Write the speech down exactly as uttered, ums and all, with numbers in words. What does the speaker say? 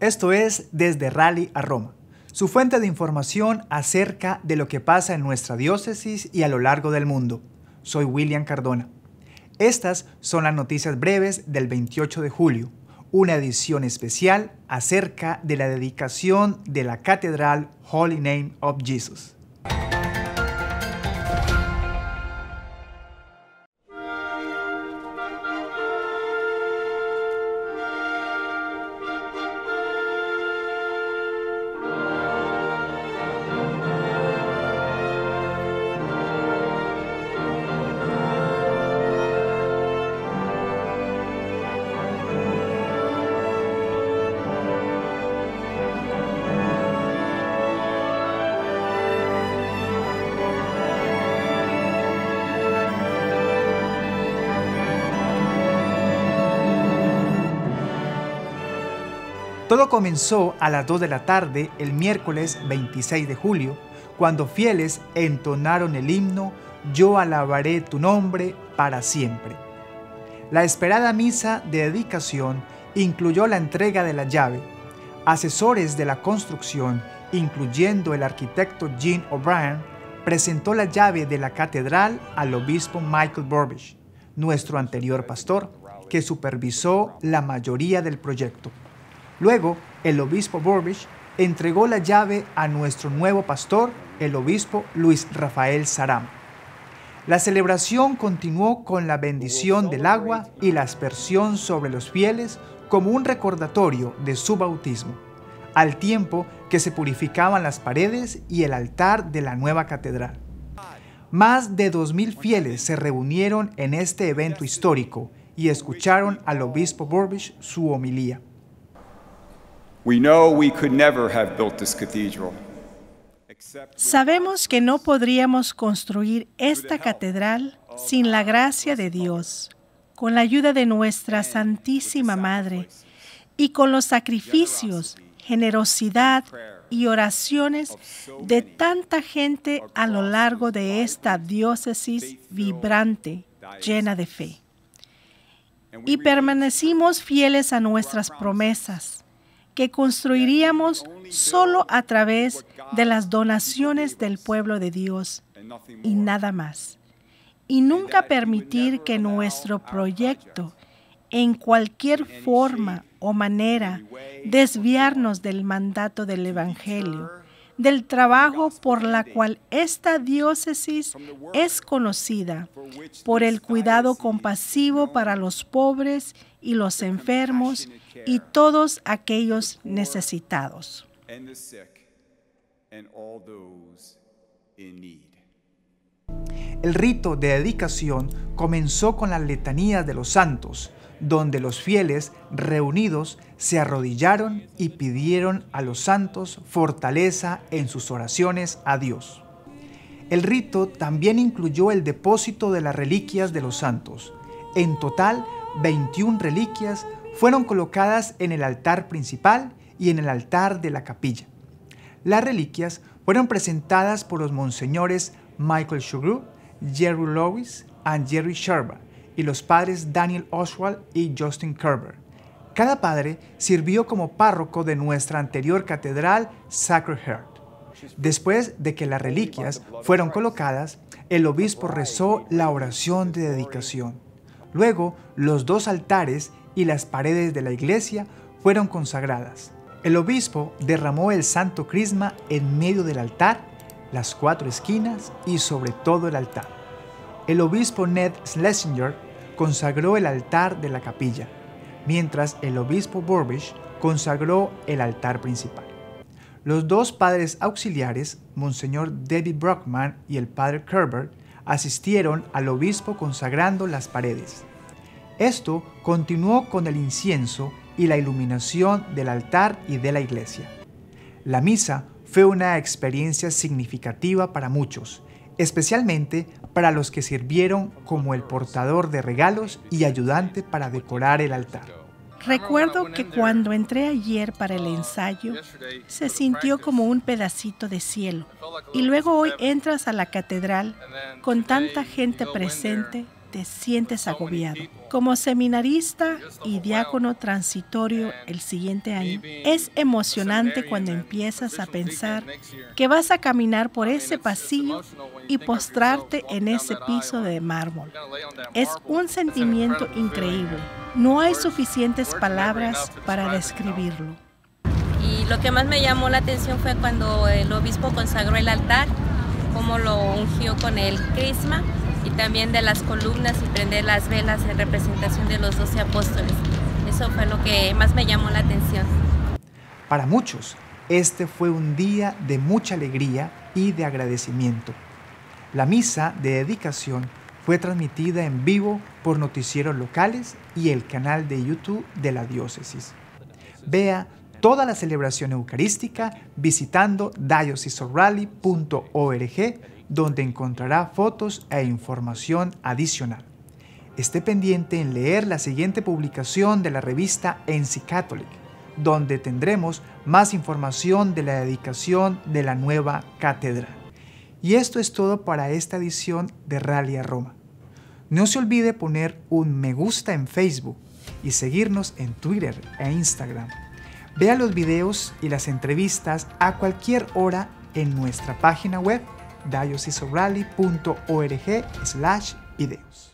Esto es Desde Raleigh a Roma, su fuente de información acerca de lo que pasa en nuestra diócesis y a lo largo del mundo. Soy William Cardona. Estas son las noticias breves del veintiocho de julio, una edición especial acerca de la dedicación de la Catedral Holy Name of Jesus. Todo comenzó a las dos de la tarde el miércoles veintiséis de julio, cuando fieles entonaron el himno «Yo alabaré tu nombre para siempre». La esperada misa de dedicación incluyó la entrega de la llave. Asesores de la construcción, incluyendo el arquitecto Jean O'Brien, presentó la llave de la catedral al obispo Michael Burbidge, nuestro anterior pastor, que supervisó la mayoría del proyecto. Luego, el obispo Burbidge entregó la llave a nuestro nuevo pastor, el obispo Luis Rafael Sarama. La celebración continuó con la bendición del agua y la aspersión sobre los fieles como un recordatorio de su bautismo, al tiempo que se purificaban las paredes y el altar de la nueva catedral. Más de dos mil fieles se reunieron en este evento histórico y escucharon al obispo Burbidge su homilía. Sabemos que no podríamos construir esta catedral sin la gracia de Dios, con la ayuda de nuestra Santísima Madre y con los sacrificios, generosidad y oraciones de tanta gente a lo largo de esta diócesis vibrante, llena de fe. Y permanecimos fieles a nuestras promesas, que construiríamos solo a través de las donaciones del pueblo de Dios y nada más. Y nunca permitir que nuestro proyecto, en cualquier forma o manera, desviarnos del mandato del Evangelio, del trabajo por la cual esta diócesis es conocida, por el cuidado compasivo para los pobres y los enfermos y todos aquellos necesitados. El rito de dedicación comenzó con las letanías de los santos, donde los fieles reunidos se arrodillaron y pidieron a los santos fortaleza en sus oraciones a Dios. El rito también incluyó el depósito de las reliquias de los santos. En total, veintiuna reliquias fueron colocadas en el altar principal y en el altar de la capilla. Las reliquias fueron presentadas por los monseñores Michael Shugru, Jerry Lewis y Jerry Sherba y los padres Daniel Oswald y Justin Kerber. Cada padre sirvió como párroco de nuestra anterior catedral Sacred Heart. Después de que las reliquias fueron colocadas, el obispo rezó la oración de dedicación. Luego, los dos altares y las paredes de la iglesia fueron consagradas. El obispo derramó el santo crisma en medio del altar, las cuatro esquinas y sobre todo el altar. El obispo Ned Schlesinger consagró el altar de la capilla, mientras el obispo Burbidge consagró el altar principal. Los dos padres auxiliares, Monseñor David Brockman y el padre Kerber, asistieron al obispo consagrando las paredes. Esto continuó con el incienso y la iluminación del altar y de la iglesia. La misa fue una experiencia significativa para muchos, especialmente para los que sirvieron como el portador de regalos y ayudante para decorar el altar. Recuerdo que cuando entré ayer para el ensayo, se sintió como un pedacito de cielo. Y luego hoy entras a la catedral con tanta gente presente, te sientes agobiado. Como seminarista y diácono transitorio el siguiente año, es emocionante cuando empiezas a pensar que vas a caminar por ese pasillo y postrarte en ese piso de mármol. Es un sentimiento increíble. No hay suficientes palabras para describirlo. Y lo que más me llamó la atención fue cuando el obispo consagró el altar, cómo lo ungió con el crisma, y también de las columnas y prender las velas en representación de los doce apóstoles. Eso fue lo que más me llamó la atención. Para muchos, este fue un día de mucha alegría y de agradecimiento. La misa de dedicación fue transmitida en vivo por noticieros locales y el canal de YouTube de la diócesis. Vea toda la celebración eucarística visitando diocese of raleigh punto org, donde encontrará fotos e información adicional. Esté pendiente en leer la siguiente publicación de la revista N C Catholic, donde tendremos más información de la dedicación de la nueva catedral. Y esto es todo para esta edición de Rally a Roma. No se olvide poner un me gusta en Facebook y seguirnos en Twitter e Instagram. Vea los videos y las entrevistas a cualquier hora en nuestra página web diocese of raleigh punto org slash videos.